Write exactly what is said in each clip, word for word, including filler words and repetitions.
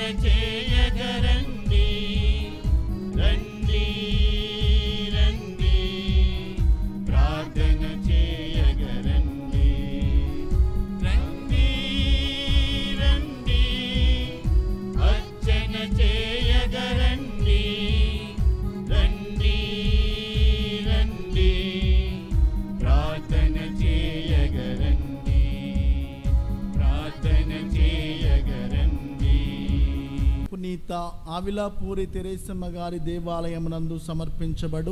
చేయగరండి రండి రండి ప్రార్థన చేయగరండి రండి రండి అర్చన చేయగరండి రండి రండి ప్రార్థన చేయగరండి ప్రార్థన చేయగరండి. పునీత ఆవిలాపూరి తెరేసమ్మ గారి దేవాలయమునందు సమర్పించబడు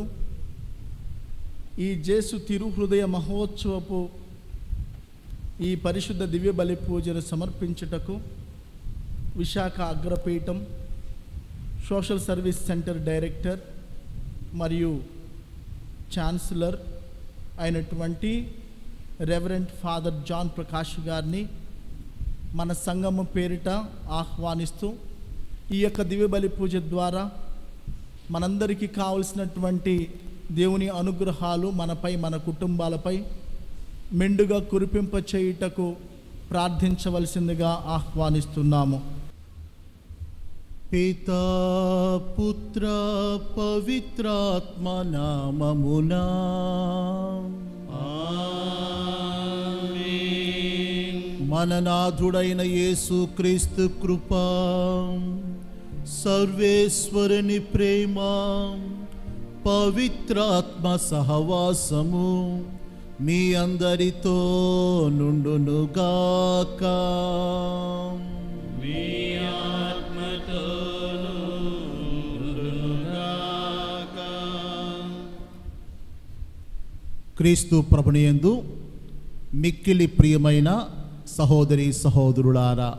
ఈ జేసు తిరుహృదయ మహోత్సవపు ఈ పరిశుద్ధ దివ్య బలి పూజను సమర్పించుటకు విశాఖ అగ్రపీఠం సోషల్ సర్వీస్ సెంటర్ డైరెక్టర్ మరియు ఛాన్సలర్ అయినటువంటి రెవరెంట్ ఫాదర్ జాన్ ప్రకాష్ గారిని మన సంఘము పేరిట ఆహ్వానిస్తూ ఈ యొక్క దివ్య బలి పూజ ద్వారా మనందరికీ కావలసినటువంటి దేవుని అనుగ్రహాలు మనపై మన కుటుంబాలపై మెండుగా కురిపింప చేయుటకు ప్రార్థించవలసిందిగా ఆహ్వానిస్తున్నాము. పితా పుత్ర పవిత్రాత్మ నామమునా ఆమేన్. మన నాథుడైన యేసు క్రీస్తు కృప సర్వేశ్వరుని ప్రేమ పవిత్రాత్మ సహవాసము మీ అందరితో నుండునుగాక. మీ ఆత్మతోను నుండునుగాక. క్రీస్తు ప్రభునియందు మిక్కిలి ప్రియమైన సహోదరి సహోదరులారా,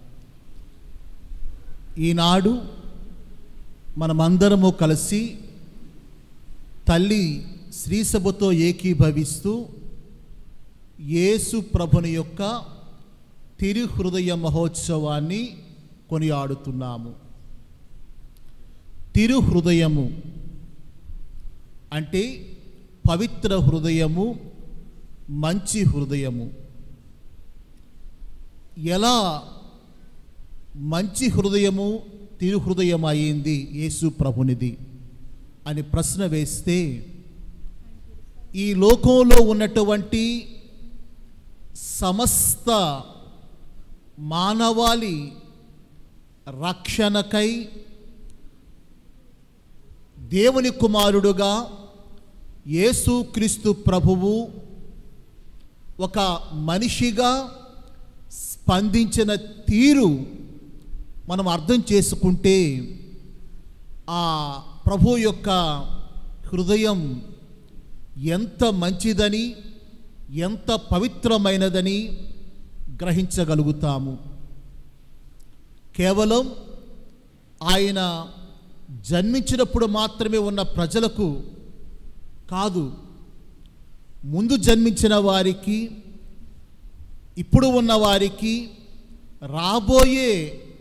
ఈనాడు మనమందరము కలిసి తల్లి శ్రీసభతో ఏకీభవిస్తూ యేసు ప్రభుని యొక్క తిరుహృదయ మహోత్సవాన్ని కొనియాడుతున్నాము. తిరుహృదయము అంటే పవిత్ర హృదయము, మంచి హృదయము. ఎలా మంచి హృదయము తిరుహృదయం అయింది యేసు ప్రభునిది అని ప్రశ్న వేస్తే, ఈ లోకంలో ఉన్నటువంటి సమస్త మానవాళి రక్షణకై దేవుని కుమారుడుగా యేసుక్రీస్తు ప్రభువు ఒక మనిషిగా స్పందించిన తీరు మనం అర్థం చేసుకుంటే ఆ ప్రభు యొక్క హృదయం ఎంత మంచిదని, ఎంత పవిత్రమైనదని గ్రహించగలుగుతాము. కేవలం ఆయన జన్మించినప్పుడు మాత్రమే ఉన్న ప్రజలకు కాదు, ముందు జన్మించిన వారికి, ఇప్పుడు ఉన్న వారికి, రాబోయే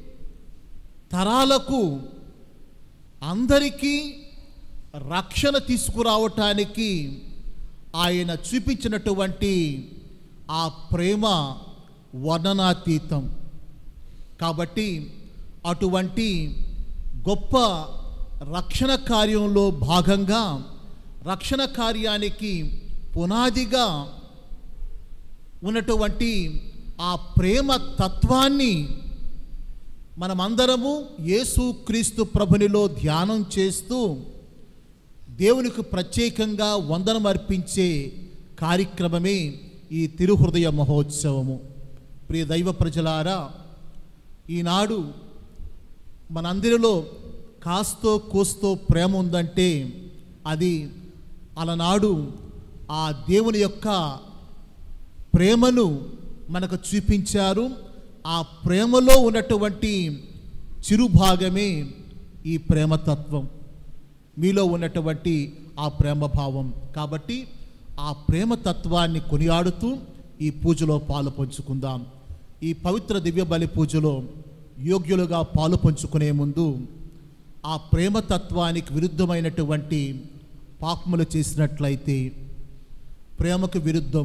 తరాలకు అందరికీ రక్షణ తీసుకురావటానికి ఆయన చూపించినటువంటి ఆ ప్రేమ వర్ణనాతీతం. కాబట్టి అటువంటి గొప్ప రక్షణ కార్యంలో భాగంగా, రక్షణ కార్యానికి పునాదిగా ఉన్నటువంటి ఆ ప్రేమ తత్వాన్ని మనమందరము యేసుక్రీస్తు ప్రభునిలో ధ్యానం చేస్తూ దేవునికి ప్రత్యేకంగా వందనం అర్పించే కార్యక్రమమే ఈ తిరుహృదయ మహోత్సవము. ప్రియ దైవ ప్రజలారా, ఈనాడు మనందరిలో కాస్తో కోస్తో ప్రేమ ఉందంటే అది అలనాడు ఆ దేవుని యొక్క ప్రేమను మనకు చూపించారు. ఆ ప్రేమలో ఉన్నటువంటి చిరుభాగమే ఈ ప్రేమతత్వం, మీలో ఉన్నటువంటి ఆ ప్రేమ భావం. కాబట్టి ఆ ప్రేమతత్వాన్ని కొనియాడుతూ ఈ పూజలో పాలు పంచుకుందాం. ఈ పవిత్ర దివ్య బలి పూజలో యోగ్యులుగా పాలు పంచుకునే ముందు ఆ ప్రేమతత్వానికి విరుద్ధమైనటువంటి పాపములు చేసినట్లయితే, ప్రేమకు విరుద్ధం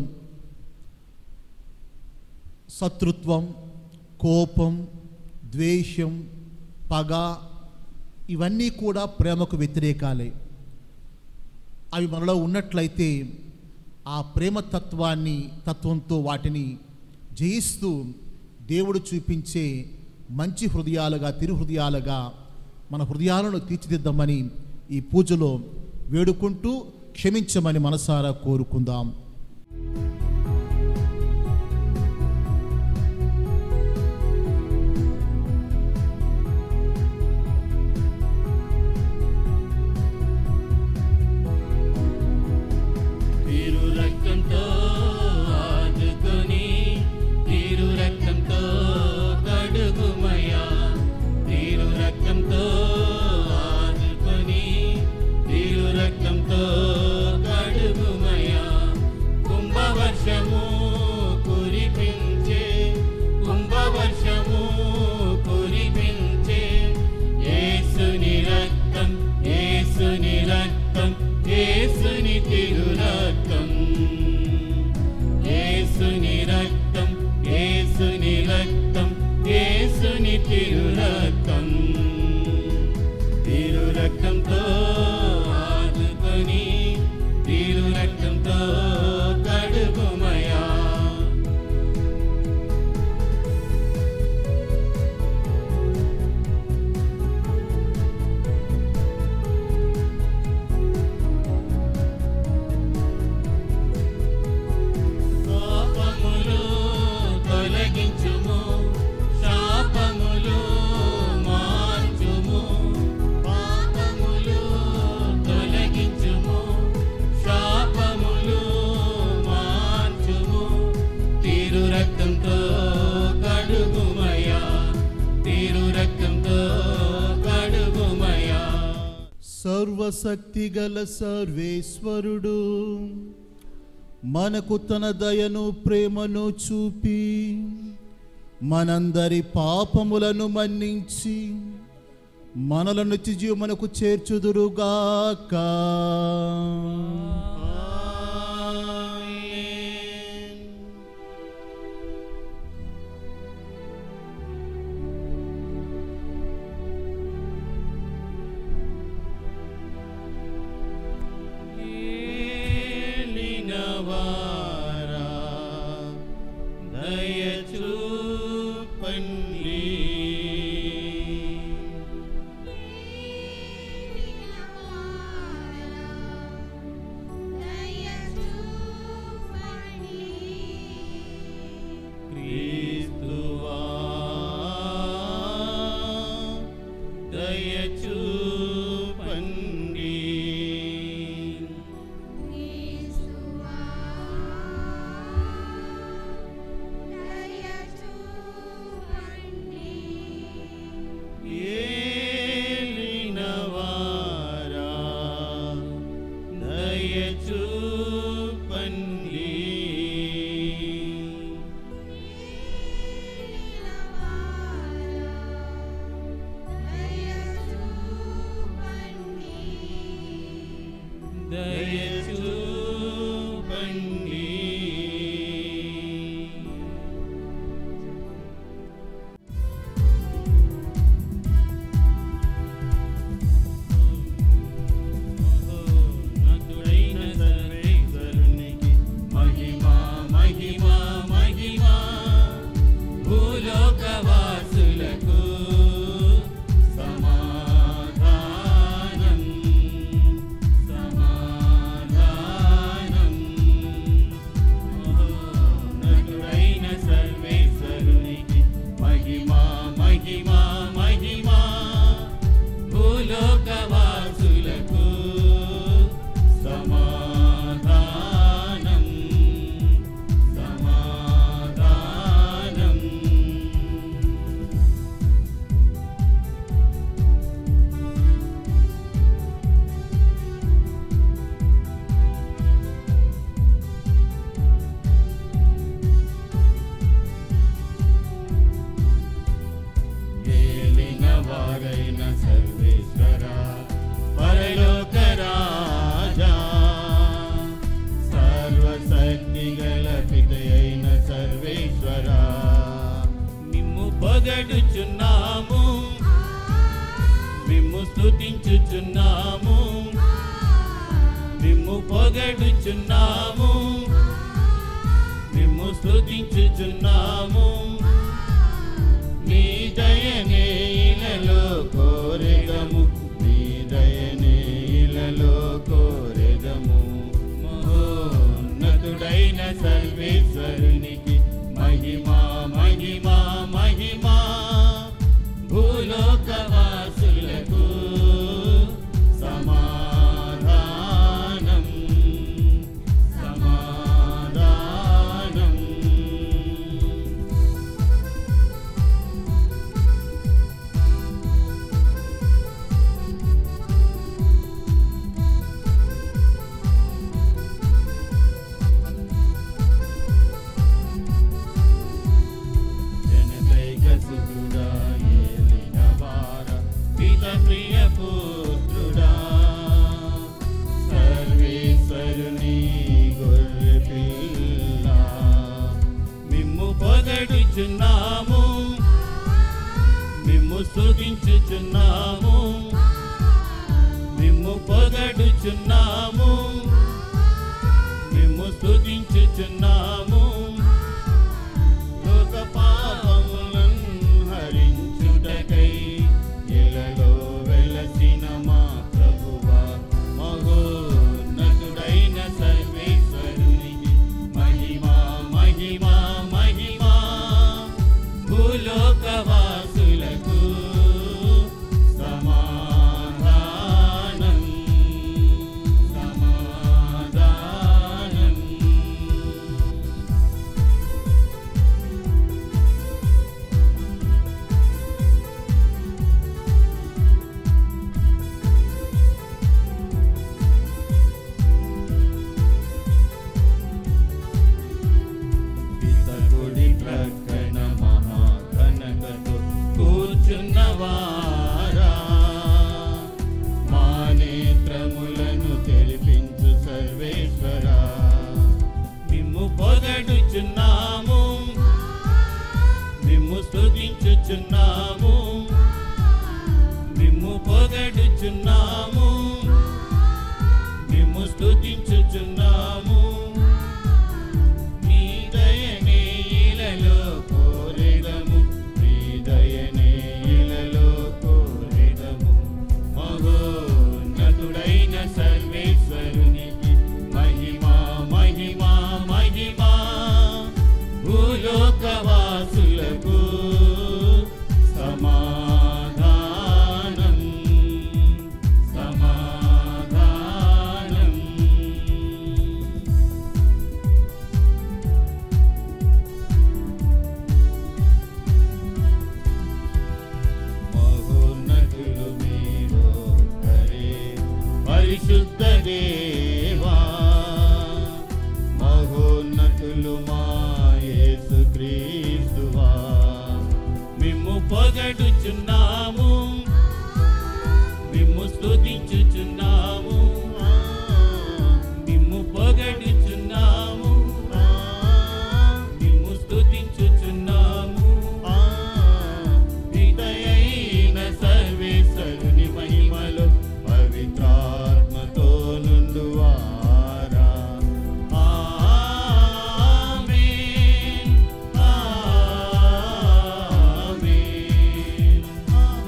శత్రుత్వం, కోపం, ద్వేషం, పగ ఇవన్నీ కూడా ప్రేమకు వ్యతిరేకాలే. అవి మనలో ఉన్నట్లయితే ఆ ప్రేమ తత్వాన్ని తత్వంతో వాటిని జయిస్తూ దేవుడు చూపించే మంచి హృదయాలుగా, తిరు హృదయాలుగా మన హృదయాలను తీర్చిదిద్దామని ఈ పూజలో వేడుకుంటూ క్షమించమని మనసారా కోరుకుందాం. సర్వశక్తిగల సర్వేశ్వరుడు మనకు తన దయను ప్రేమను చూపి మనందరి పాపములను మన్నించి మనలను నిత్యజీవమునకు చేర్చుదురుగాక. సమాధానం సమాధానం స్తుతించుచున్నాము మిమ్ము పొగడుచున్నాము మిమ్ము స్తుతించుచున్నాము మీ దయనే ఇలలో కోరెదము మీ దయనే ఇలలో కోరెదము మహోన్నతుడైన సర్వేశ్వరునికి మహిమా మహిమా మహిమా భూలోకవాసులకు సమాధానం సమాధానం జనతైక సుతుడా ఏలినవార పిత ప్రియ పుత్రుడా సర్వేశ్వరుని గొర్రె పిల్ల మిమ్ము పొగడుచున్నాము మిమ్ము స్తుతించుచున్నాము మిమ్ము పొగడుచున్నాము మిమ్ము స్తుతించుచున్నాము లోక పాపములను హరించుటకై ఇలలో వెలసిన మా ప్రభువా మహోన్నతుడైన సర్వేశ్వరునికి మహిమా మహిమా మహిమా భూలోకవాసులకు సమాధానం సమాధానం పితకుడి ప్రక్కన మహాఘనతతో కూర్చున్నవారా మా నేత్రములను తెరిపించు సర్వేశ్వరా మిమ్ము పొగడుచున్నాము మిమ్ము స్తుతించుచున్నాము మిమ్ము పొగడుచున్నాము మిమ్ము స్తుతించుచున్నాము మీ దయనే ఇలలో కోరెదము మీ దయనే ఇలలో కోరెదము మహోన్నతుడైన సర్వేశ్వరునికి మహిమా మహిమా మహిమా భూలోకవాసులకు సమాధానం సమాధానం మహోన్నతులు మీరొక్కరే పరిశుద్ధ దేవా మహోన్నతులు మా యేసుక్రీస్తువా మిమ్ము పొగడుచున్నాము మిమ్ము స్తుతించుచున్నాము మిమ్ము పొగడుచున్నాము మిమ్ము స్తుతించుచున్నాము హృదయైన సర్వేశ్వరుని మహిమలో పవిత్రాత్మతో నుండువారా ఆమేన్ ఆమేన్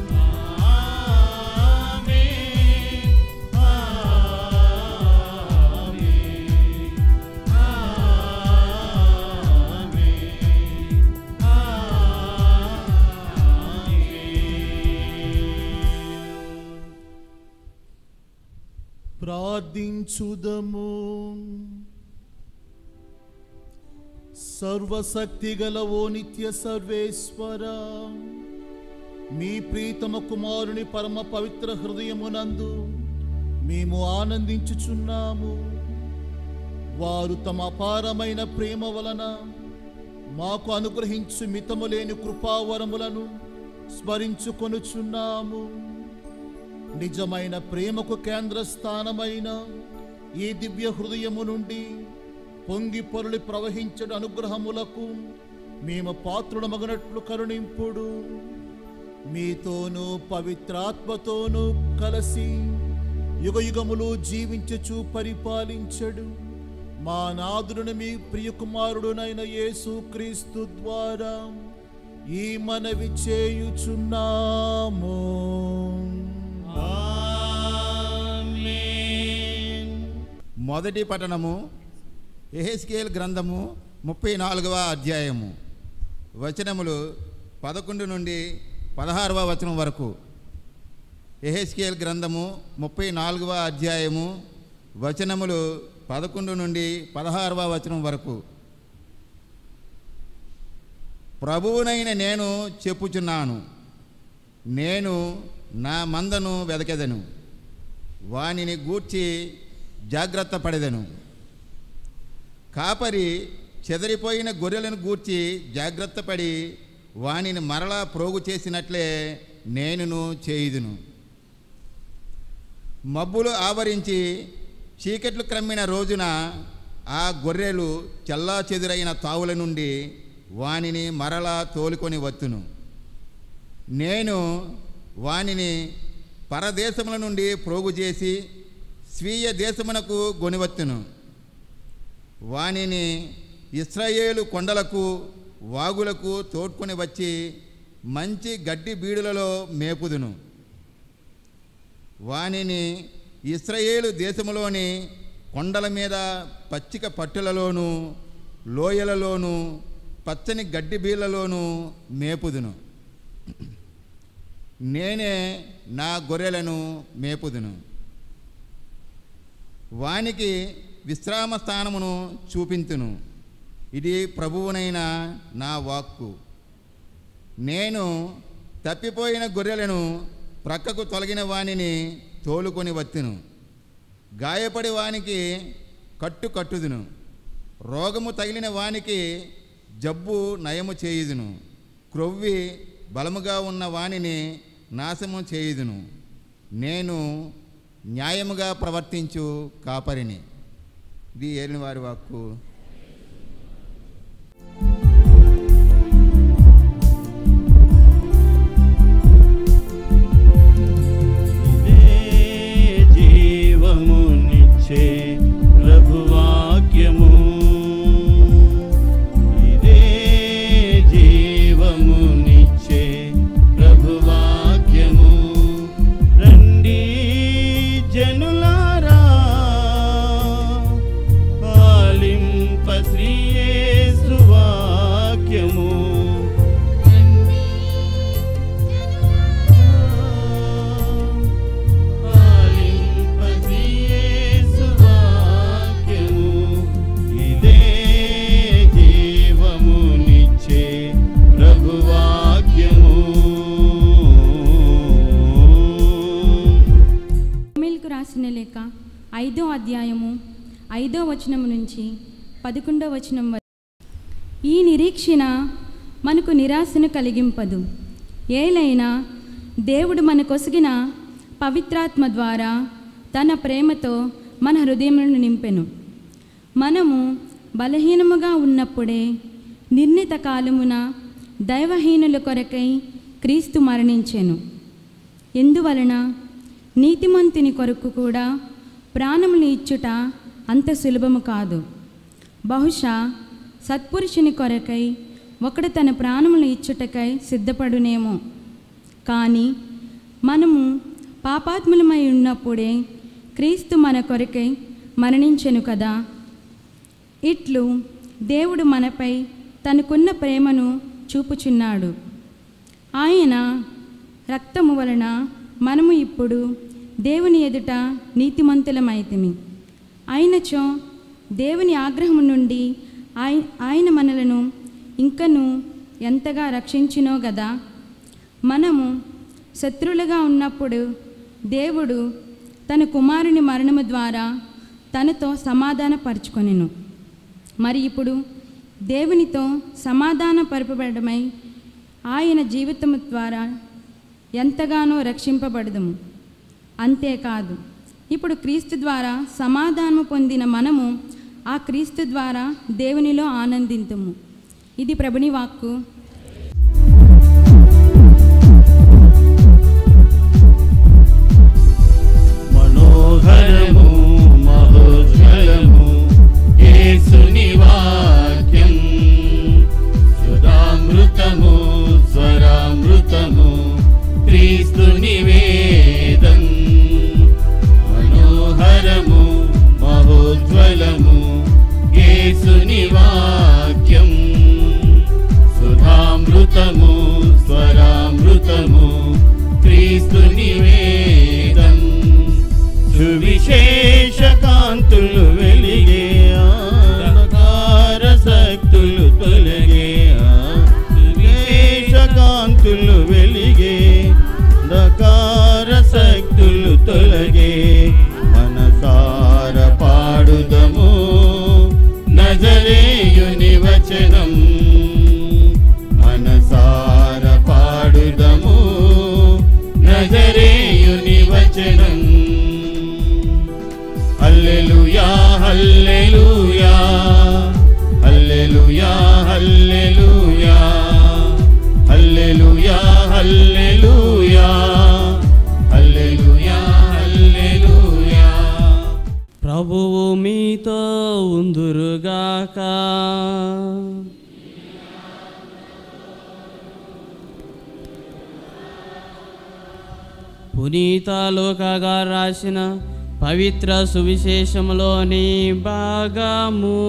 ప్రార్థించుదము. సర్వశక్తిగల ఓ నిత్య సర్వేశ్వర, మీ ప్రీతమ కుమారుని పరమ పవిత్ర హృదయమునందు మేము ఆనందించుచున్నాము. వారు తమ అపారమైన ప్రేమ వలన మాకు అనుగ్రహించు మితములేని కృపావరములను స్మరించుకొనుచున్నాము. నిజమైన ప్రేమకు కేంద్ర స్థానమైన ఈ దివ్య హృదయము నుండి పొంగి పొరలి ప్రవహించడు అనుగ్రహములకు మేము పాత్రులమగనట్లు కరుణింపుడు. మీతోనూ పవిత్రాత్మతోనూ కలిసి యుగయుగములు జీవించుచు పరిపాలించడు మా నాదుడుని మీ ప్రియకుమారుడునైన యేసు క్రీస్తు ద్వారా ఈ మనవి చేయుచున్నాము. ఆమేన్. మొదటి పఠనము యెహెజ్కేలు గ్రంథము ముప్పై నాలుగవ అధ్యాయము వచనములు పదకొండు నుండి పదహారవ వచనం వరకు. యెహెజ్కేలు గ్రంథము ముప్పై నాలుగవ అధ్యాయము వచనములు పదకొండు నుండి పదహారవ వచనం వరకు. ప్రభువునైన నేను చెప్పుచున్నాను, నేను నా మందను వెదకెదను, వానిని గూర్చి జాగ్రత్త పడెదను. కాపరి చెదరిపోయిన గొర్రెలను గూర్చి జాగ్రత్త పడి వానిని మరలా ప్రోగు చేసినట్లే నేనును చేయుదును. మబ్బులు ఆవరించి చీకట్లు క్రమ్మిన రోజున ఆ గొర్రెలు చల్లా చెదురైన తావుల నుండి వానిని మరలా తోలుకొని వత్తును. నేను వానిని పరదేశముల నుండి ప్రోగు చేసి స్వీయ దేశమునకు గొనివత్తును. వానిని ఇశ్రాయేలు కొండలకు వాగులకు తోడ్కొని వచ్చి మంచి గడ్డి బీడులలో మేపుదును. వానిని ఇశ్రాయేలు దేశములోని కొండల మీద పచ్చిక పట్టులలోనూ లోయలలోనూ పచ్చని గడ్డి బీళ్లలోనూ మేపుదును. నేనే నా గొర్రెలను మేపుదును. వానికి విశ్రామ స్థానమును చూపింతును. ఇది ప్రభువునైన నా వాక్కు. నేను తప్పిపోయిన గొర్రెలను ప్రక్కకు తొలగిన వానిని తోలుకొని వత్తును. గాయపడి వానికి కట్టు కట్టుదును. రోగము తగిలిన వానికి జబ్బు నయము చేయుదును. క్రొవ్వి బలముగా ఉన్న వానిని నాశము చేయుదును. నేను న్యాయముగా ప్రవర్తించు కాపరిని. ఇది ఏలిన వారి వాక్కు. జీవమునిచ్చే ప్రభువాక్యము, ఇదే జీవమునిచ్చే ప్రభువాక్యము. రండి జనులారా, ఆలింప శ్రీ యేసు వాక్యము. రాసిన లేఖ ఐదో అధ్యాయము ఐదో వచనం నుంచి పదకొండో వచనం వరకు. ఈ నిరీక్షణ మనకు నిరాశను కలిగింపదు. ఏలైనా దేవుడు మనకొసగిన పవిత్రాత్మ ద్వారా తన ప్రేమతో మన హృదయములను నింపెను. మనము బలహీనముగా ఉన్నప్పుడే నిర్ణీత కాలమున దైవహీనుల కొరకై క్రీస్తు మరణించెను. ఎందువలన నీతిమంతుని కొరకు కూడా ప్రాణములు ఇచ్చుట అంత సులభము కాదు. బహుశా సత్పురుషుని కొరకై ఒకడు తన ప్రాణములు ఇచ్చుటకై సిద్ధపడునేమో. కానీ మనము పాపాత్ములమై ఉన్నప్పుడే క్రీస్తు మన కొరకై మరణించెను కదా. ఇట్లు దేవుడు మనపై తనకున్న ప్రేమను చూపుచున్నాడు. ఆయన రక్తము వలన మనము ఇప్పుడు దేవుని ఎదుట నీతిమంతులమైతిమి. అయినచో దేవుని ఆగ్రహము నుండి ఆయ ఆయన మనలను ఇంకను ఎంతగా రక్షించినో గదా. మనము శత్రువులుగా ఉన్నప్పుడు దేవుడు తన కుమారుని మరణము ద్వారా తనతో సమాధానపరుచుకొనెను. మరి ఇప్పుడు దేవునితో సమాధానపరపబడమై ఆయన జీవితము ద్వారా ఎంతగానో రక్షింపబడదుము. అంతేకాదు, ఇప్పుడు క్రీస్తు ద్వారా సమాధానము పొందిన మనము ఆ క్రీస్తు ద్వారా దేవునిలో ఆనందింతుము. ఇది ప్రభుని వాక్కు. వ్యాధులు తొలగే మనసార పాడుదము నజరేయుని వచనం మనసార పాడుదము నజరేయుని వచనం హల్లెలూయా hallelujah hallelujah hallelujah hallelujah hallelujah hallelujah హల్లెలూయా. ప్రభువు మీతో ఉందురుగాక. పునీత లూకా రాసిన పవిత్ర సువిశేషములోని భాగము.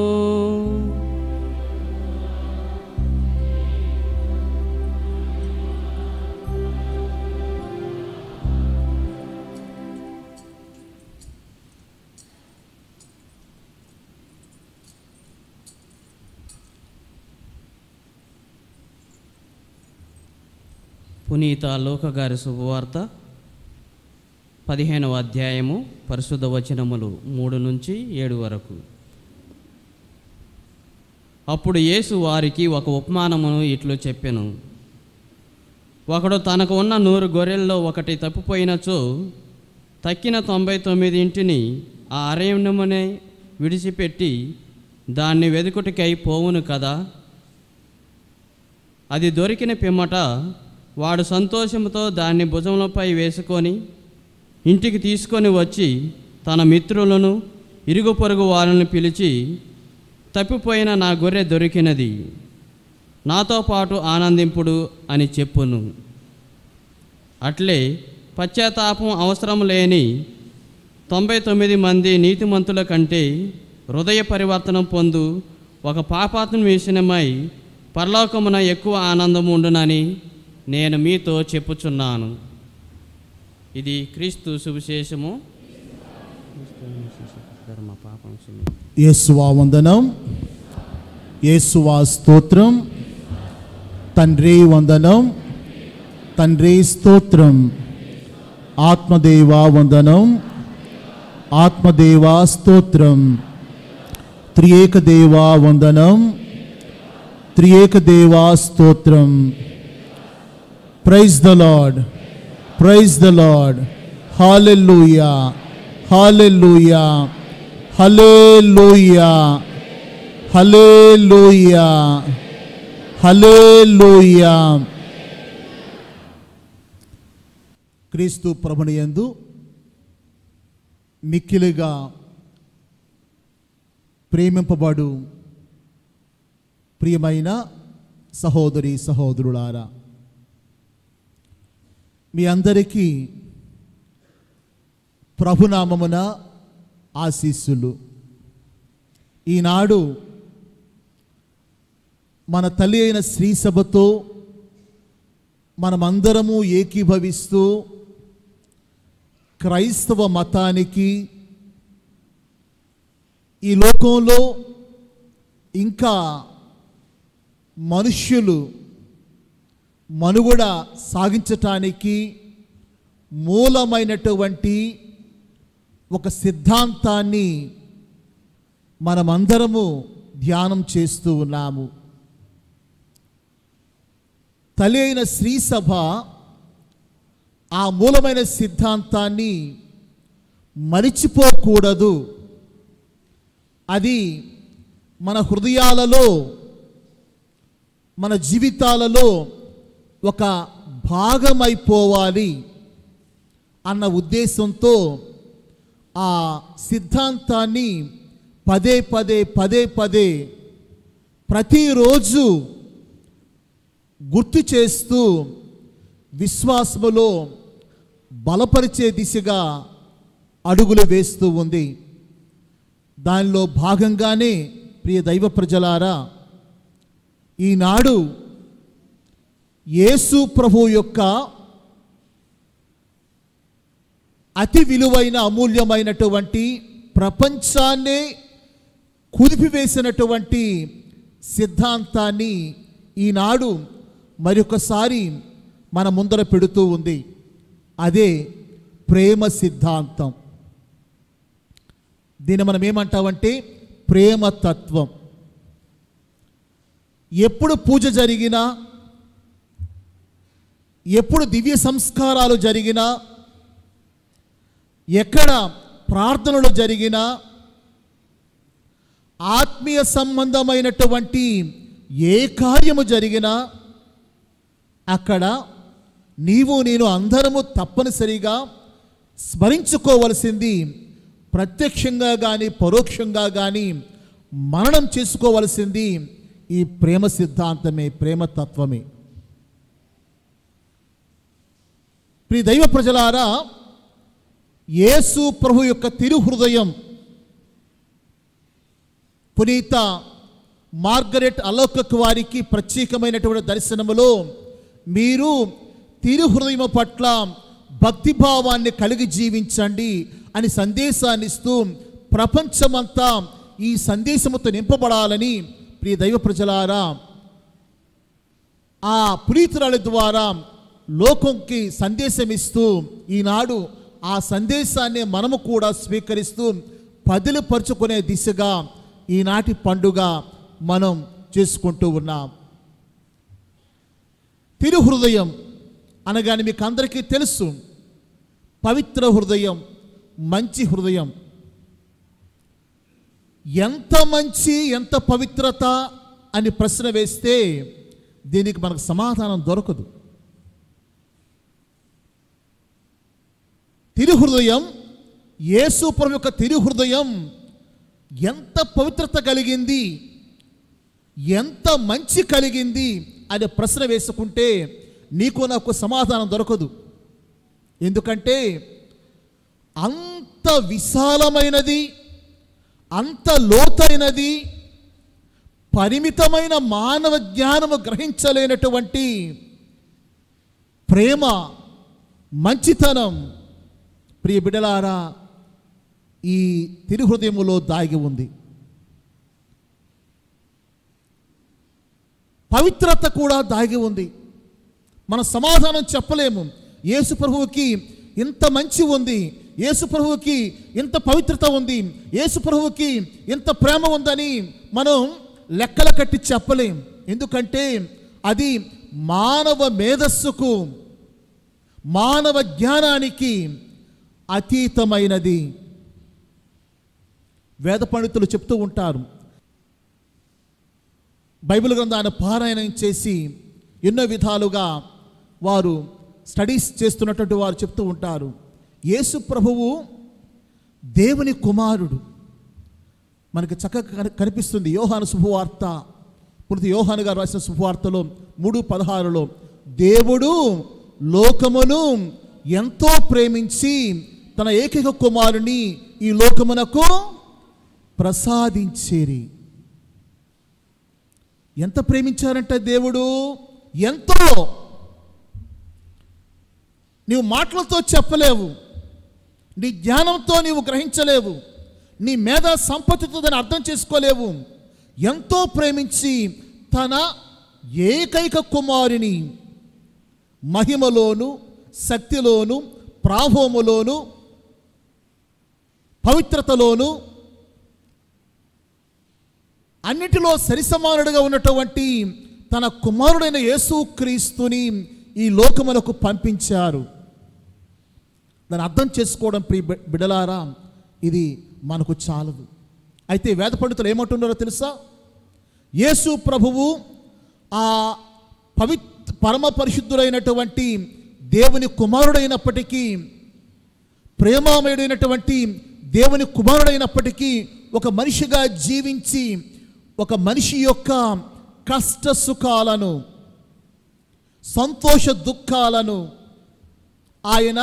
పునీత లూకా గారి శుభవార్త పదిహేనవ అధ్యాయము పరిశుద్ధ వచనములు మూడు నుంచి ఏడు వరకు. అప్పుడు యేసు వారికి ఒక ఉపమానమును ఇట్లు చెప్పెను. ఒకడు తనకు ఉన్న నూరు గొర్రెల్లో ఒకటి తప్పిపోయినచో తక్కిన తొంభై తొమ్మిది ఇంటిని ఆ అరణ్యమునే విడిచిపెట్టి దాన్ని వెదుకుటికై పోవును కదా. అది దొరికిన పిమ్మట వాడు సంతోషంతో దాన్ని భుజంపై వేసుకొని ఇంటికి తీసుకొని వచ్చి తన మిత్రులను ఇరుగు పొరుగు వారిని పిలిచి, తప్పిపోయిన నా గొర్రె దొరికినది, నాతో పాటు ఆనందింపుడు అని చెప్పును. అట్లే పశ్చాత్తాపం అవసరం లేని తొంభై తొమ్మిది మంది నీతిమంతుల కంటే హృదయ పరివర్తనం పొందు ఒక పాపాత్మ విషయమై పరలోకమున ఎక్కువ ఆనందము ఉండునని నేను మీతో చెప్పుచున్నాను. ఇది క్రీస్తు సువిశేషము. యేసువా వందనం, యేసువా స్తోత్రం. తండ్రి వందనం, తండ్రి స్తోత్రం. ఆత్మదేవా వందనం, ఆత్మదేవా స్తోత్రం. త్రియేక దేవా వందనం, త్రియేక దేవా స్తోత్రం. Praise the lord, praise the lord. Hallelujah, hallelujah, hallelujah, hallelujah, hallelujah. క్రీస్తు ప్రభునియందు మిక్కిలిగా ప్రేమింపబడు ప్రియమైన సహోదరి సహోదరులారా, మీ అందరికీ ప్రభునామమున ఆశీస్సులు. ఈనాడు మన తల్లి అయిన శ్రీ సభతో మనమందరము ఏకీభవిస్తూ క్రైస్తవ మతానికి, ఈ లోకంలో ఇంకా మనుష్యులు మనుగడ సాగించటానికి మూలమైనటువంటి ఒక సిద్ధాంతాన్ని మనమందరము ధ్యానం చేస్తూ ఉన్నాము. తల్లి అయిన శ్రీ సభ ఆ మూలమైన సిద్ధాంతాన్ని మరిచిపోకూడదు. అది మన హృదయాలలో, మన జీవితాలలో ఒక భాగమైపోవాలి అన్న ఉద్దేశంతో ఆ సిద్ధాంతాన్ని పదే పదే పదే పదే ప్రతిరోజు గుర్తు చేస్తూ విశ్వాసములో బలపరిచే దిశగా అడుగులు వేస్తూ ఉంది. దానిలో భాగంగానే ప్రియ దైవ ప్రజలారా, ఈనాడు యేసు ప్రభు యొక్క అతి విలువైన అమూల్యమైనటువంటి ప్రపంచాన్నే కుదిపివేసినటువంటి సిద్ధాంతాన్ని ఈనాడు మరొకసారి మన ముందర పెడుతూ ఉంది. అదే ప్రేమ సిద్ధాంతం. దీన్ని మనం ఏమంటామంటే ప్రేమ తత్వం. ఎప్పుడు పూజ జరిగినా, ఎప్పుడు దివ్య సంస్కారాలు జరిగినా, ఎక్కడ ప్రార్థనలు జరిగినా, ఆత్మీయ సంబంధమైనటువంటి ఏ కార్యము జరిగినా అక్కడ నీవు నేను అందరము తప్పనిసరిగా స్మరించుకోవలసింది, ప్రత్యక్షంగా కానీ పరోక్షంగా కానీ మననం చేసుకోవలసింది ఈ ప్రేమ సిద్ధాంతమే, ప్రేమ తత్వమే. ప్రియ దైవ ప్రజలారా, యేసు ప్రభు యొక్క తిరుహృదయం పునీత మార్గరెట్ అలోకక్ వారికి ప్రత్యేకమైనటువంటి దర్శనములో మీరు తిరుహృదయం పట్ల భక్తిభావాన్ని కలిగి జీవించండి అని సందేశాన్ని ఇస్తూ ప్రపంచమంతా ఈ సందేశముతో నింపబడాలని ప్రియ దైవ ప్రజలారా ఆ పునీతురాల ద్వారా లోకంకి సందేశం ఇస్తూ ఈనాడు ఆ సందేశాన్ని మనము కూడా స్వీకరిస్తూ పదిలపరుచుకునే దిశగా ఈనాటి పండుగ మనం చేసుకుంటూ ఉన్నాం. తిరుహృదయం అనగానే మీకు అందరికీ తెలుసు, పవిత్ర హృదయం, మంచి హృదయం. ఎంత మంచి ఎంత పవిత్రత అని ప్రశ్న వేస్తే దీనికి మనకు సమాధానం దొరకదు. తిరుహృదయం, యేసు ప్రభు యొక్క తిరుహృదయం ఎంత పవిత్రత కలిగింది, ఎంత మంచి కలిగింది అనే ప్రశ్న వేసుకుంటే నీకు నాకు సమాధానం దొరకదు. ఎందుకంటే అంత విశాలమైనది, అంత లోతైనది, పరిమితమైన మానవ జ్ఞానము గ్రహించలేనటువంటి ప్రేమ, మంచితనం ప్రియ బిడ్డలారా ఈ తిరుహృదయములో దాగి ఉంది. పవిత్రత కూడా దాగి ఉంది. మన సమాధానం చెప్పలేము. యేసు ప్రభువుకి ఇంత మంచి ఉంది, యేసు ప్రభువుకి ఇంత పవిత్రత ఉంది, యేసు ప్రభువుకి ఇంత ప్రేమ ఉందని మనం లెక్కల కట్టి చెప్పలేం. ఎందుకంటే అది మానవ మేధస్సుకు, మానవ జ్ఞానానికి అతీతమైనది. వేద పండితులు చెప్తూ ఉంటారు, బైబిల్ గ్రంథాన్ని పారాయణం చేసి ఎన్నో విధాలుగా వారు స్టడీస్ చేస్తున్నటువంటి వారు చెప్తూ ఉంటారు, యేసు ప్రభువు దేవుని కుమారుడు. మనకి చక్కగా కనిపిస్తుంది యోహాను శుభవార్త, పునీత యోహాను గారు రాసిన శుభవార్తలో మూడు పదహారులో దేవుడు లోకమును ఎంతో ప్రేమించి తన ఏకైక కుమారుని ఈ లోకమునకు ప్రసాదించేరి. ఎంత ప్రేమించారంటే దేవుడు, ఎంతో. నీవు మాటలతో చెప్పలేవు, నీ జ్ఞానంతో నీవు గ్రహించలేవు, నీ మేధా సంపత్తితో దాన్ని అర్థం చేసుకోలేవు. ఎంతో ప్రేమించి తన ఏకైక కుమారుని మహిమలోను, శక్తిలోను, ప్రాభవములోను, పవిత్రతలోను అన్నిటిలో సరిసమానుడిగా ఉన్నటువంటి తన కుమారుడైన యేసుక్రీస్తుని ఈ లోకమునకు పంపించారు. దాన్ని అర్థం చేసుకోవడం ప్రియ బిడలారా ఇది మనకు చాలదు. అయితే వేద పండితులు ఏమంటున్నారో తెలుసా? యేసు ప్రభువు ఆ పవిత్ర పరమ పరిశుద్ధుడైనటువంటి దేవుని కుమారుడైనప్పటికీ, ప్రేమామయుడైనటువంటి దేవుని కుమారుడైనప్పటికీ ఒక మనిషిగా జీవించి ఒక మనిషి యొక్క కష్ట సుఖాలను, సంతోష దుఃఖాలను ఆయన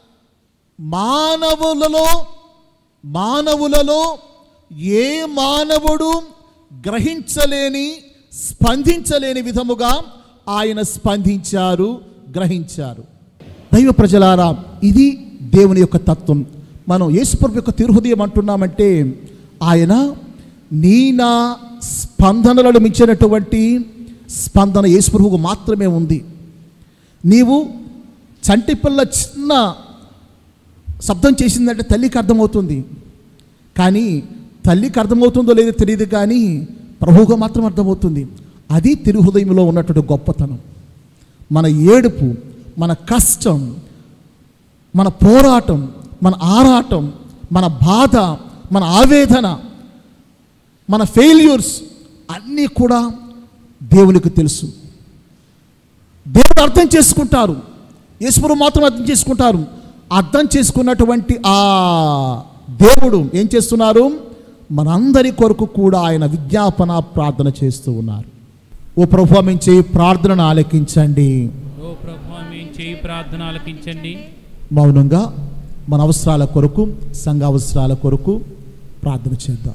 మానవులలో మానవులలో ఏ మానవుడు గ్రహించలేని, స్పందించలేని విధముగా ఆయన స్పందించారు, గ్రహించారు. దైవ ప్రజలారా, ఇది దేవుని యొక్క తత్వం. మనం యేసుప్రభు యొక్క తిరుహృదయం అంటున్నామంటే ఆయన నీ నా స్పందనలను మించినటువంటి స్పందన యేసుప్రభువుకు మాత్రమే ఉంది. నీవు చంటిపిల్ల చిన్న శబ్దం చేసిందంటే తల్లికి అర్థమవుతుంది. కానీ తల్లికి అర్థమవుతుందో లేదో తెలియదు, కానీ ప్రభువుగా మాత్రం అర్థమవుతుంది. అది తిరుహృదయంలో ఉన్నటువంటి గొప్పతనం. మన ఏడుపు, మన కష్టం, మన పోరాటం, మన ఆరాటం, మన బాధ, మన ఆవేదన, మన ఫెయిల్యూర్స్ అన్నీ కూడా దేవునికి తెలుసు. దేవుడు అర్థం చేసుకుంటారు. యేసుప్రభువు మాత్రం అర్థం చేసుకుంటారు. అర్థం చేసుకున్నటువంటి ఆ దేవుడు ఏం చేస్తున్నారు? మనందరి కొరకు కూడా ఆయన విజ్ఞాపన ప్రార్థన చేస్తూ ఉన్నారు. ఓ ప్రభువా, మేము చేయి ప్రార్థనను ఆలకించండి. ఓ ప్రభువా, మేము చేయి ప్రార్థన ఆలకించండి. మౌనంగా మన అవసరాల కొరకు, సంఘ అవసరాల కొరకు ప్రార్థన చేద్దాం.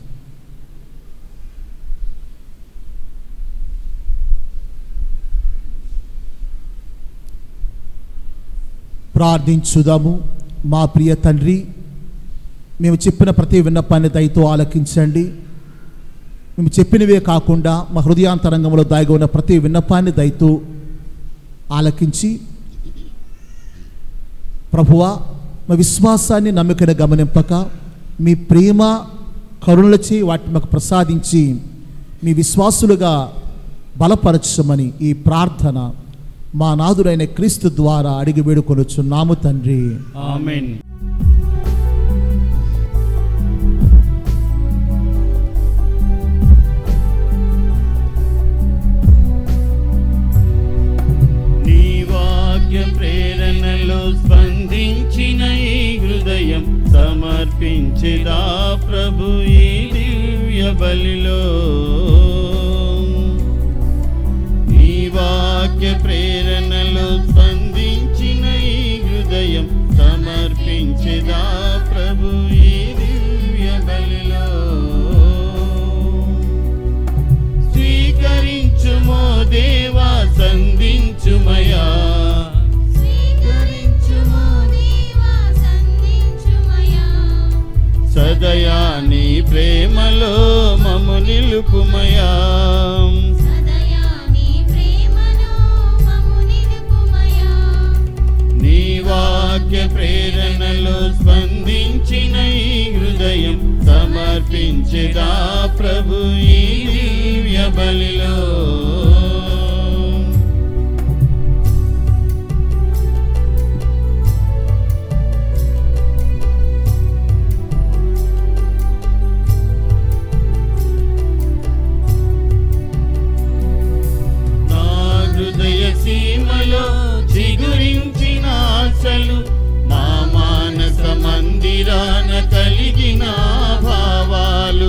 ప్రార్థించుదాము. మా ప్రియ తండ్రి, మేము చెప్పిన ప్రతి విన్నపాన్ని దయతో ఆలకించండి. మేము చెప్పినవే కాకుండా మా హృదయాంతరంగంలో దాగి ఉన్న ప్రతి విన్నపాన్ని దయతో ఆలకించి, ప్రభువా, మా విశ్వాసాన్ని నమ్మికను గమనింపక మీ ప్రేమ కరుణలచే వాటిని మాకు ప్రసాదించి మీ విశ్వాసులుగా బలపరచమని ఈ ప్రార్థన మా నాథుడైన క్రీస్తు ద్వారా అడిగి వేడుకొనుచున్నాము తండ్రి. ఆమేన్. నీ వాక్య ప్రేరణలో స్పందించిన ఈ హృదయం సమర్పించిదా ప్రభు ఈ దివ్య బలిలో. నీ వాక్య ప్రేరణలో స్పందించిన ఈ హృదయం సమర్పించిదా ప్రభు ఈ దివ్య బలిలో. స్వీకరించుమో దేవా, సంధించుమయా, సదయా నీ ప్రేమలో మము నిలుపుమయా. నీ వాక్య ప్రేరణలో స్పందించిన ఈ హృదయం సమర్పించిదా ప్రభు ఈ దివ్య బలిలో. సీమలో చిగురించిన ఆశలు మా మానస మందిరాన కలిగిన భావాలు.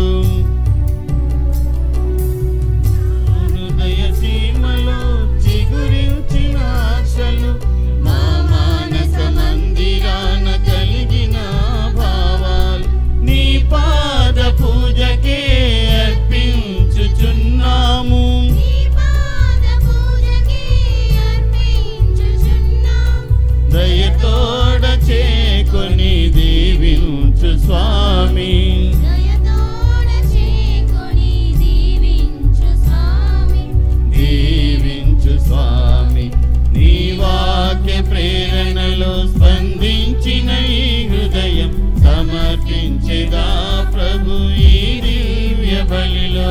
హృదయ సీమలో చిగురించిన ఆశలు మా మానస మందిరాన కలిగిన భావాలు. నీ పాద పూజకే అర్పించుచున్నాము. దయతోడ చేకొని దీవించు స్వామి. దీవించు స్వామి. నీ వాక్య ప్రేరణలో స్పందించిన ఈ హృదయం సమర్పించేదా ప్రభు ఈ దివ్య బలిలో.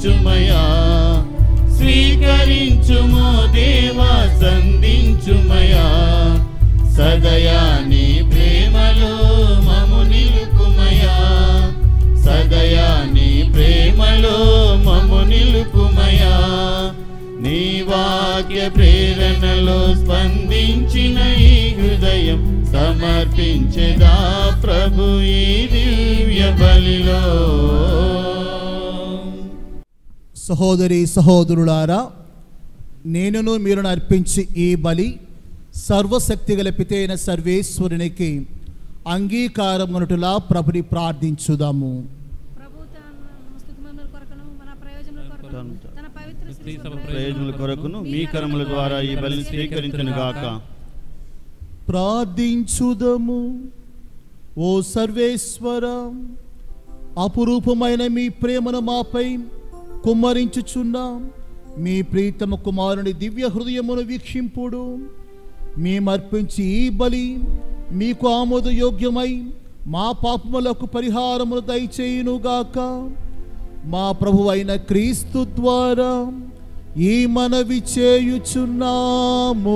సంధించుమయా స్వీకరించుమో దేవా సంధించుమయా సదయా నీ ప్రేమలో మము నిలుపుమయా సదయా నీ ప్రేమలో మము నిలుపుమయా నీ వాక్య ప్రేరణలో స్పందించిన ఈ హృదయం సమర్పించెదా ప్రభు ఈ దివ్య బలిలో. సహోదరి సహోదరులారా, నేనును మీరును అర్పించి ఈ బలి సర్వశక్తి గల పితైన సర్వేశ్వరునికి అంగీకారమునటులా ప్రభుని ప్రార్థించుదాము. ప్రయోజనముల కొరకును మీ కరముల ద్వారా ఈ బలిని స్వీకరించును గాక. ప్రార్థించుదము. ఓ సర్వేశ్వర, అపురూపమైన మీ ప్రేమను మాపై కుమ్మరించుచున్నాం. మీ ప్రీతమ కుమారుని దివ్య హృదయమును వీక్షింపుడు. మేమర్పించి ఈ బలి మీకు ఆమోదయోగ్యమై మా పాపములకు పరిహారమును దయచేయునుగాక. మా ప్రభు అయిన క్రీస్తు ద్వారా ఈ మనవి చేయుచున్నాము.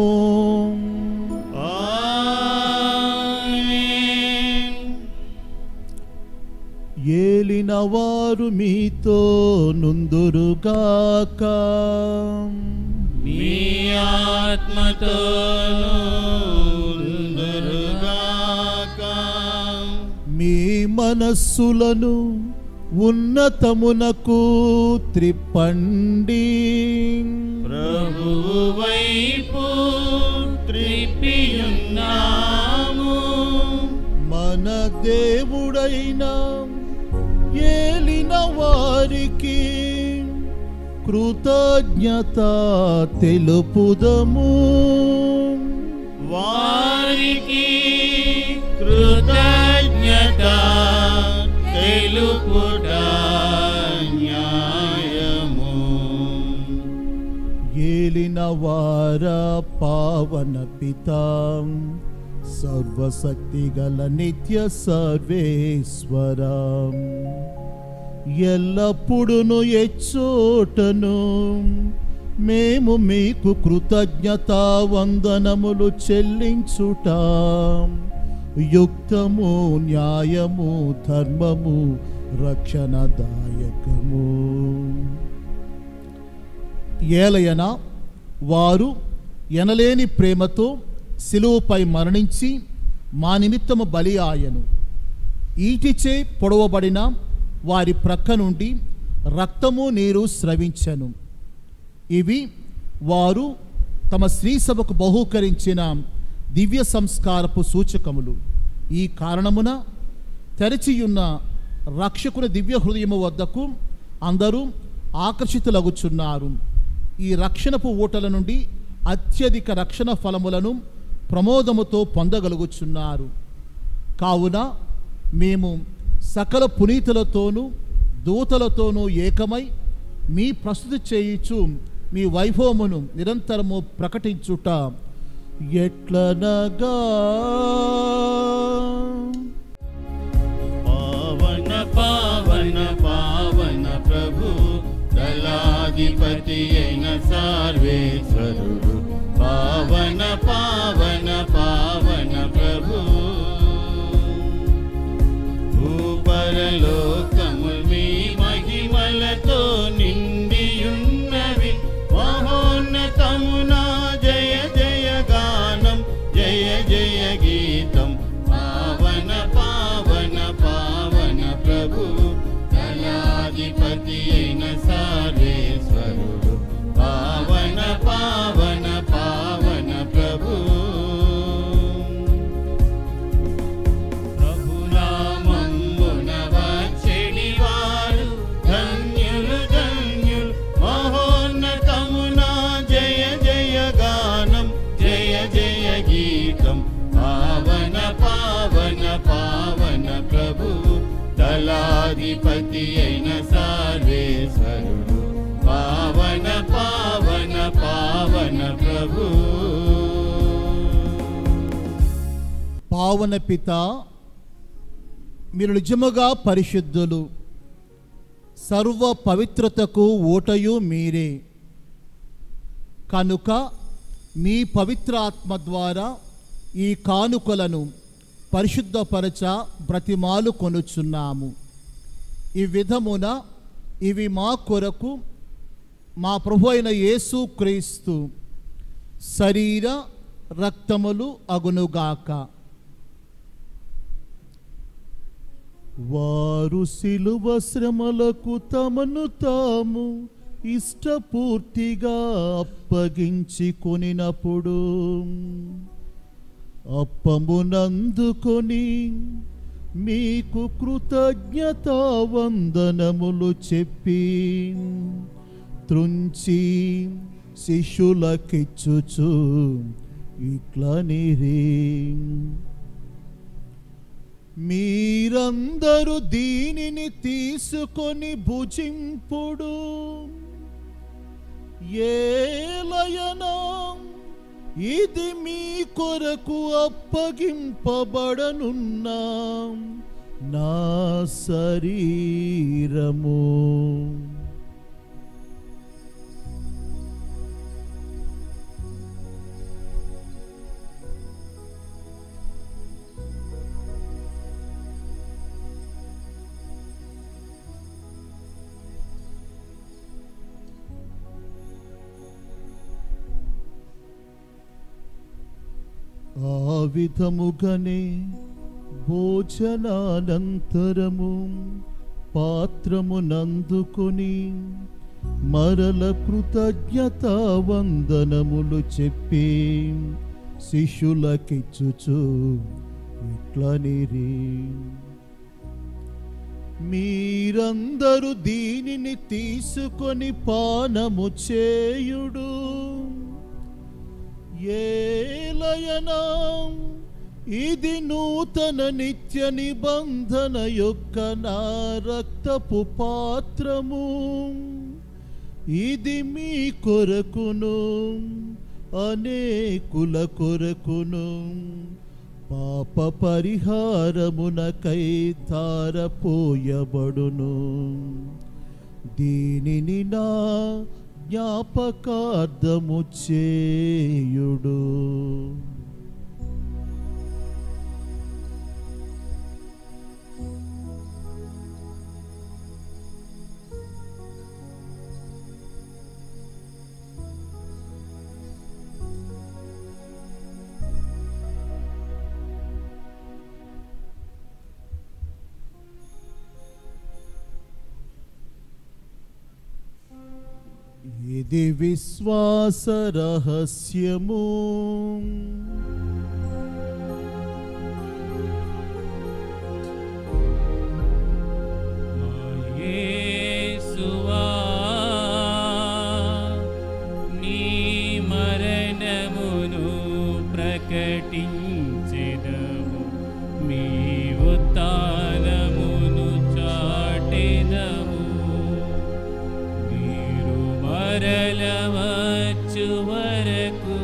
ఏలిన వారు మీతో నుందురుగాక. మీ ఆత్మతోను నుందురుగాక. మీ మనస్సులను ఉన్నతమునకు త్రిప్పండి. ప్రభువు వైపు త్రిప్పియున్నాము. మన దేవుడైన ఏలిన వారికి కృతజ్ఞత తెలుపుదము. వారికి కృతజ్ఞత తెలుపుట న్యాయము. ఏలిన వార పావన పితా సర్వశక్తి గల నిత్య సర్వేశ్వరం, ఎల్లప్పుడును ఎచ్చోటను మేము మీకు కృతజ్ఞతా వందనములు చెల్లించుట యుక్తము, న్యాయము, ధర్మము, రక్షణదాయకము. ఏలయన వారు ఎనలేని ప్రేమతో శిలువపై మరణించి మా నిమిత్తము బలి ఆయను. ఈటిచే పొడవబడిన వారి ప్రక్క నుండి రక్తము నీరు స్రవించెను. ఇవి వారు తమ స్త్రీ సభకు బహూకరించిన దివ్య సంస్కారపు సూచకములు. ఈ కారణమున తెరచియున్న రక్షకుని దివ్య హృదయము వద్దకు అందరూ ఆకర్షితులగుచున్నారు. ఈ రక్షణపు ఊటల నుండి అత్యధిక రక్షణ ఫలములను ప్రమోదముతో పొందగలుగుచున్నారు. కావున మేము సకల పునీతులతోనూ దూతలతోనూ ఏకమై మీ ప్రస్తుతి చేయుచు మీ వైభవమును నిరంతరము ప్రకటించుట ఎట్లనగా, పావన పావన పావన ప్రభు దళాధిపతి అయిన సర్వేశ్వరుడు, పావన పావన పావన ప్రభు భూపరలోకముల్ మీ మహిమలతో నిండియున్నవి. మహోన్నతమునా జయ జయ గానం, జయ జయ గీతం. పావన పావన పావన ప్రభు దళాధిపతి అయిన సర్వేశ్వరుడు, పావన పావన పావన ప్రభు. ప్రభునామమున వచ్చెడి వారు ధన్యులు ధన్యులు. మహోన్నతమునా జయ జయ గానం, జయ జయ గీతం. పావన పావన పావన ప్రభు దళాధిపతి అయిన సర్వేశ్వరుడు, పావన పావన పావన ప్రభు. పావన పిత, మీరు నిజముగా పరిశుద్ధులు. సర్వ పవిత్రతకు ఊటయు మీరే. కనుక మీ పవిత్ర ఆత్మ ద్వారా ఈ కానుకలను పరిశుద్ధపరచ బ్రతిమాలు కొనుచున్నాము. ఈ విధమున ఇవి మా కొరకు మా ప్రభు అయిన యేసు క్రీస్తు శరీర రక్తములు అగునుగాక. వారు శిలువ శ్రమలకు తమను తాము ఇష్టపూర్తిగా అప్పగించి కొనినప్పుడు అప్పమునందుకొని మీకు కృతజ్ఞతా వందనములు చెప్పి త్రుంచి శిష్యులకిచ్చుచు ఇట్లనిరి, మీరందరూ దీనిని తీసుకొని భుజింపుడు. ఏలయనా ఇది మీ కొరకు అప్పగింపబడనున్న నా శరీరము. ఆ విధముగానే భోజనానంతరము పాత్రమునందుకొని మరల కృతజ్ఞతా వందనములు చెప్పి శిష్యులకిచ్చుచు ఇట్లనిరి, మీరందరూ దీనిని తీసుకొని పానము చేయుడు. ఏలయనా ఇది నూతన నిత్య నిబంధన యొక్క నా రక్తపు పాత్రము. ఇది మీ కొరకును అనేకుల కొరకును పాప పరిహారమునకై ధారపోయబడును. దీనిని నా జ్ఞాపకార్థము చేయుడు. ఇది విశ్వాస రహస్యము. యేసువా నీ మరణమును ప్రకటించెదము, మీ ఉత్థానమును చాటెదము. మీరు మరలవచ్చు వరకు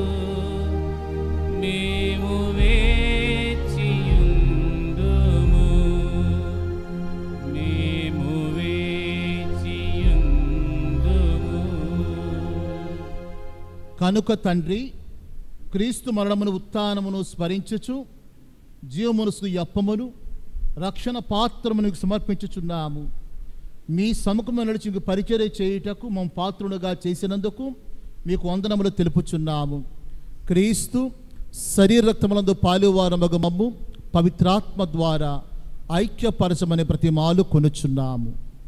మేము వేచియుందుము, మేము వేచియుందుము. కనుక తండ్రి, క్రీస్తు మరణమును ఉత్థానమును స్మరించుచు జీవమునసు అప్పమును రక్షణ పాత్రమును సమర్పించుచున్నాము. మీ సముఖము నడిచి పరిచర్య చేయుటకు మమ్మ పాత్రులుగా చేసినందుకు మీకు వందనములు తెలుపుచున్నాము. క్రీస్తు శరీర రక్తములందు పాలువారమగు మమ్ము పవిత్రాత్మ ద్వారా ఐక్యపరచమని ప్రతిమాలు కొనుచున్నాము.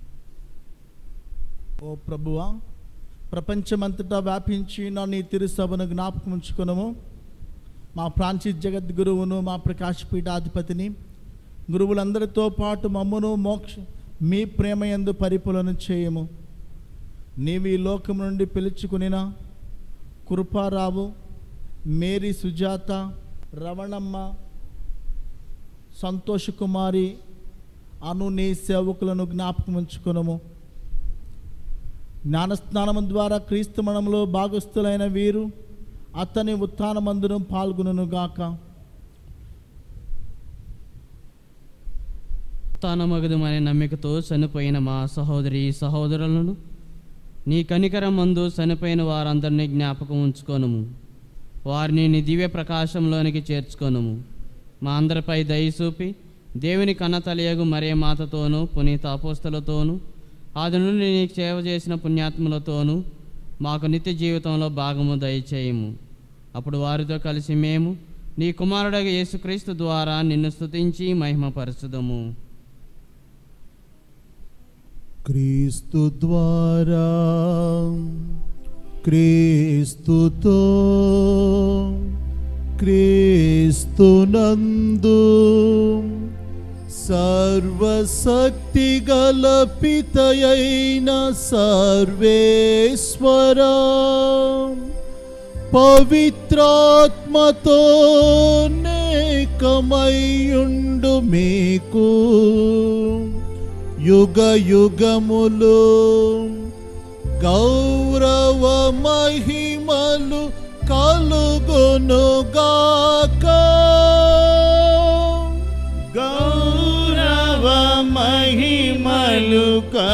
ఓ ప్రభువా, ప్రపంచమంతటా వ్యాపించిన నీ తిరుసభను జ్ఞాపకం ఉంచుకునము. మా ప్రాంతీయ జగద్గురువును, మా ప్రకాశపీఠాధిపతిని, గురువులందరితో పాటు మమ్మును మోక్ష మీ ప్రేమ యందు పరిపూర్ణ చేయము. నీవు ఈ లోకం నుండి పిలుచుకునిన కృపారావు, మేరీ, సుజాత, రవణమ్మ, సంతోష్ కుమారి అను నీ సేవకులను జ్ఞాపకం ఉంచుకునము. జ్ఞానస్నానము ద్వారా క్రీస్తు మరణంలో భాగస్థులైన వీరు అతని ఉత్థానమందును పాల్గొనుగాక. తానమగదుమనే నమ్మికతో చనిపోయిన మా సహోదరి సహోదరులను నీ కనికరం మందు చనిపోయిన వారందరినీ జ్ఞాపకం ఉంచుకొనుము. వారిని నీ దివ్య ప్రకాశంలోనికి చేర్చుకొనుము. మా అందరిపై దయ చూపి దేవుని కన్నతలియగు మరే మాతతోనూ పునీత అపోస్తలతోనూ ఆది నుండి నీకు సేవ చేసిన పుణ్యాత్ములతోనూ మాకు నిత్య జీవితంలో భాగము దయచేయము. అప్పుడు వారితో కలిసి మేము నీ కుమారుడైన యేసుక్రీస్తు ద్వారా నిన్ను స్తుతించి మహిమపరచుదము. క్రీస్తు ద్వారా క్రీస్తుతో క్రీస్తునందు సర్వశక్తి గల పితయైన సర్వేశ్వరా పవిత్రాత్మతో నేకమయ్యుండు మీకు యుగ యుగములు గౌరవ మహిమలు కలుగునుగాక. గౌరవ మహిమలు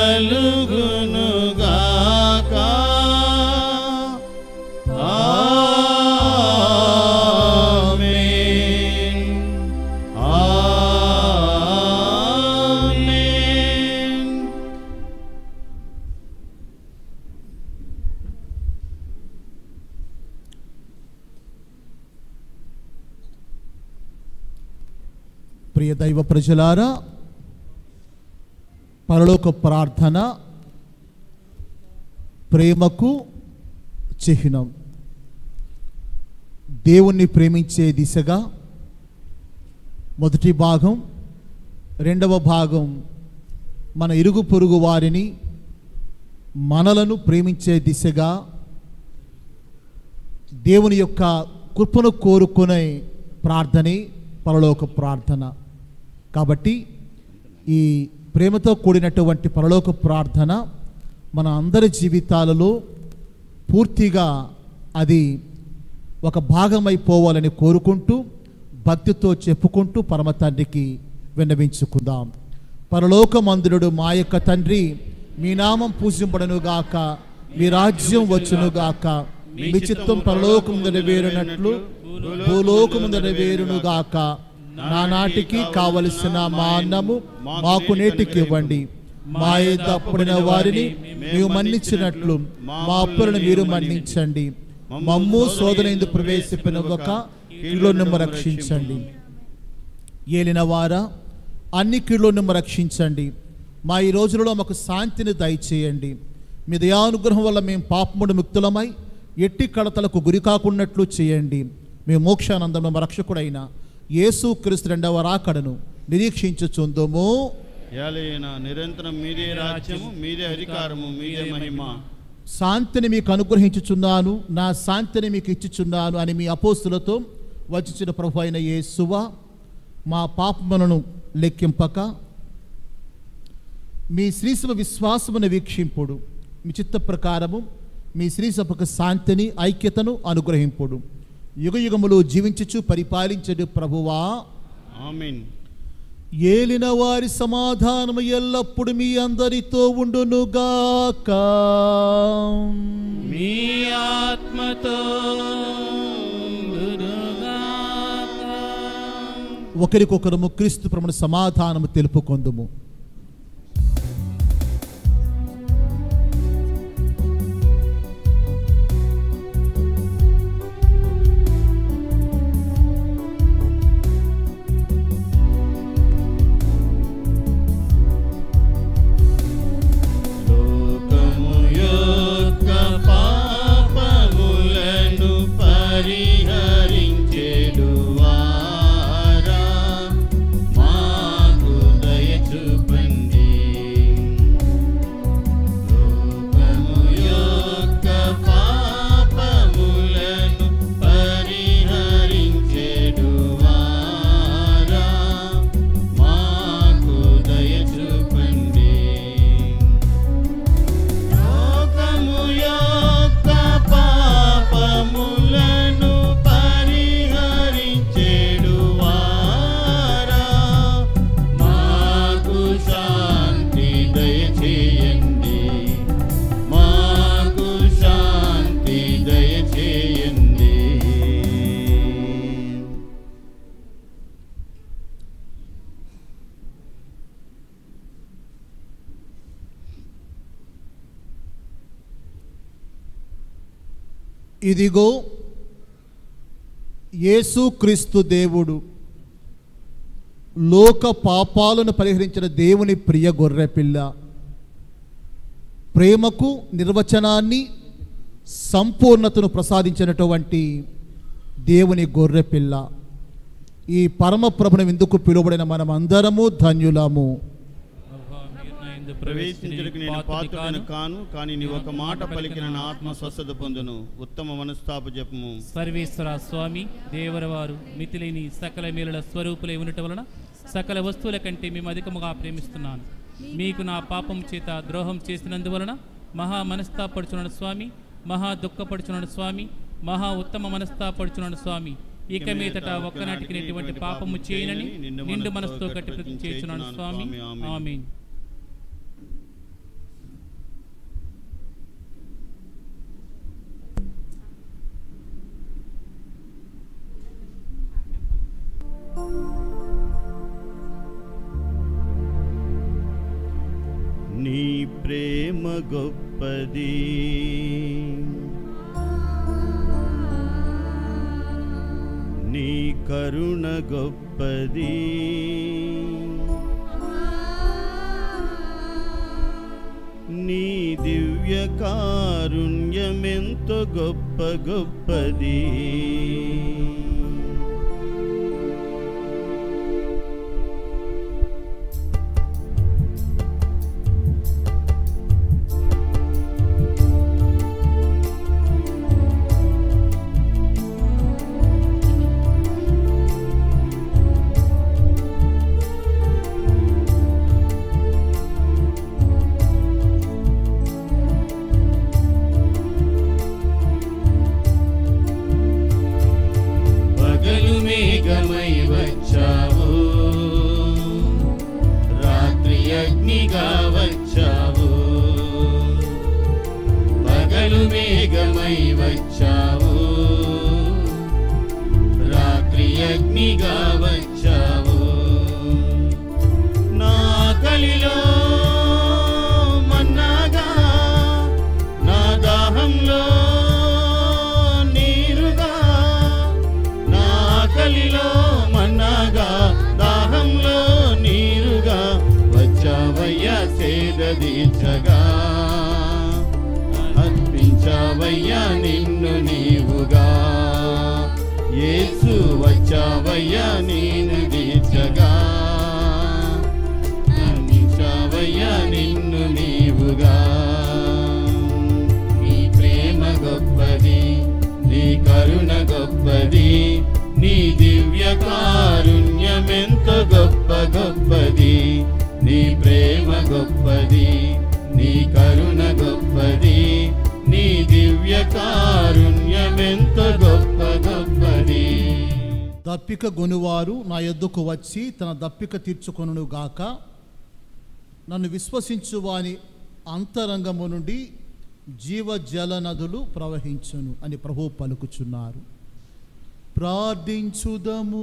కలుగునుగాక. ఆమేన్. ఆమేన్. ప్రియ దైవ ప్రజలారా, పరలోక ప్రార్థన ప్రేమకు చిహ్నం. దేవుణ్ణి ప్రేమించే దిశగా మొదటి భాగం, రెండవ భాగం మన ఇరుగు పొరుగు వారిని మనలను ప్రేమించే దిశగా దేవుని యొక్క కృపను కోరుకునే ప్రార్థనే పరలోక ప్రార్థన. కాబట్టి ఈ ప్రేమతో కూడినటువంటి పరలోక ప్రార్థన మన అందరి జీవితాలలో పూర్తిగా అది ఒక భాగమైపోవాలని కోరుకుంటూ భక్తితో చెప్పుకుంటూ పరమ తండ్రికి విన్నవించుకుందాం. పరలోకమందుడు మా యొక్క తండ్రి, మీ నామం పూజింపడనుగాక, మీ రాజ్యం వచ్చునుగాక, మీ చిత్తం పరలోకము నెరవేరునట్లు భూలోకము నెరవేరునుగాక. నానాటికి కావలసిన మా అన్నము మాకు నేటికి ఇవ్వండి. మా యొద్ద అప్పుడైన వారిని మేము మన్నించినట్లు మా అప్పులను మీరు మన్నించండి. మమ్ము శోధన ఎందుకు ప్రవేశపెనవక కీడులో నిమ్మ రక్షించండి. ఏలిన వారా, అన్ని కీడులో నిమ్మ రక్షించండి. మా ఈ రోజులలో మాకు శాంతిని దయచేయండి. మీ దయానుగ్రహం వల్ల మేము పాపముడు ముక్తులమై ఎట్టి కడతలకు గురి కాకున్నట్లు చేయండి. మేము మోక్షానందం రక్షకుడైన యేసు క్రీస్తు రెండవ రాకడను నిరీక్షించుచుందుము. యాలైనా నిరంతరం మీదే రాజ్యము, మీదే అధికారము, మీదే మహిమ. శాంతిని మీకు అనుగ్రహించుచున్నాను, నా శాంతిని మీకు ఇచ్చుచున్నాను అని మీ అపోస్తులతో వచ్చిన ప్రభు అయిన యేసువా, మా పాపములను లెక్కింపక మీ శ్రీసభ విశ్వాసమును వీక్షింపుడు. మీ చిత్త ప్రకారము మీ శ్రీసభకు శాంతిని ఐక్యతను అనుగ్రహింపుడు. యుగ యుగములు జీవించుచు పరిపాలించడు ప్రభువా. ఆమేన్. ఏలిన వారి సమాధానము ఎల్లప్పుడు మీ అందరితో ఉండునుగాక. మీ ఆత్మతో ఉండునుగాక. ఒకరికొకరము క్రీస్తు ప్రభువుని సమాధానము తెలుపుకొందుము. పరిహరించెడు వారా మాకు దయ చూపు ఇదిగో యేసుక్రీస్తు దేవుడు, లోక పాపాలను పరిహరించిన దేవుని ప్రియ గొర్రెపిల్ల, ప్రేమకు నిర్వచనాన్ని సంపూర్ణతను ప్రసాదించినటువంటి దేవుని గొర్రెపిల్ల, ఈ పరమప్రభుని విందుకు పిలువబడిన మనం అందరము ధన్యులము. ప్రవేశించడానికి నేను పాత్రుడను కాను, కానీ నీ ఒక మాట పలికిన నా ఆత్మ స్వస్థత పొందును. ఉత్తమ మనస్తాప జపము. సర్వేశ్వర స్వామి దేవరవారు మితిలేని సకల మేలుల స్వరూపులై ఉండటం వలన సకల వస్తువుల కంటే మేము అధికముగా ప్రేమిస్తున్నాను. మీకు నా పాపం చేత ద్రోహం చేసినందువలన మహా మనస్తాపడుచున్నాడు స్వామి, మహా దుఃఖపడుచున్నాడు స్వామి, మహా ఉత్తమ మనస్తాపడుచున్నాడు స్వామి. ఇక మీదట ఒక్కనాటికి ఎటువంటి పాపము చేయనని నిండు మనసుతో గట్టి ప్రతి చేస్తున్నాను స్వామి. ఆమేన్. నీ ప్రేమ గొప్పది, నీ కరుణ గొప్పది, నీ దివ్య కారుణ్యమెంతో గొప్ప గొప్పది. అర్పించావయ్యా నిన్ను నీవుగా, యేసు వచ్చావయ్యా నేను దీర్చగా, అర్పించావయ్యా నిన్ను నీవుగా. నీ ప్రేమ గొప్పది, నీ కరుణ గొప్పది, నీ దివ్య కారుణ్యమెంతో గొప్ప గొప్పది. నీ ప్రేమ గొప్పది, నీ కరుణ గొప్పది, నీ దివ్య కారుణ్యమెంతో గొప్ప గొప్పది. దప్పిక గొనువారు నా యొద్దకు వచ్చి తన దప్పిక తీర్చుకొనును గాక. నన్ను విశ్వసించు వాని అంతరంగము నుండి జీవజల నదులు ప్రవహించును అని ప్రభువు పలుకుచున్నారు. ప్రార్థించుదము.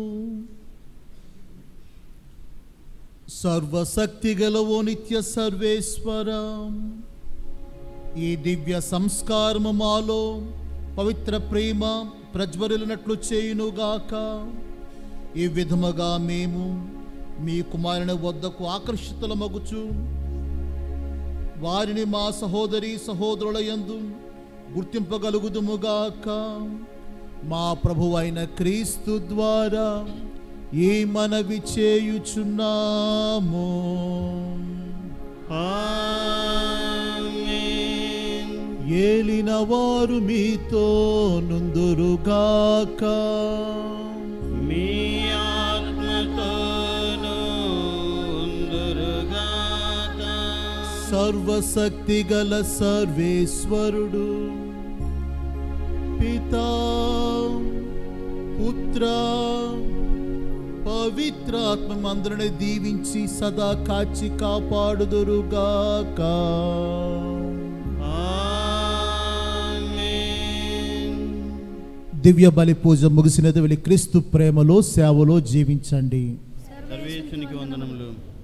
సర్వశక్తి గలవో నిత్య సర్వేశ్వరం, ఈ దివ్య సంస్కారము మాలో పవిత్ర ప్రేమ ప్రజ్వరిల్లినట్లు చేయునుగాక. ఈ విధముగా మేము మీ కుమారుని వద్దకు ఆకర్షితులమగుచు వారిని మా సహోదరి సహోదరుల యందు గుర్తింపగలుగుదుముగాక. మా ప్రభువైన క్రీస్తు ద్వారా ఈ మనవి చేయుచున్నాము. ఆమేన్. ఏలిన వారు మీతో నుందురుగాక. మీ ఆత్మతోను ఉందురుగాక. సర్వశక్తి గల సర్వేశ్వరుడు పితా పుత్ర పవిత్రాత్మ అందరిని దీవించి సదా కాచి కాపాడుదురుగాక. ఆమేన్. దివ్య బలి పూజ ముగిసినది. వెళ్ళి క్రీస్తు ప్రేమలో సేవలో జీవించండి. సర్వేశ్వరునికి వందనములు.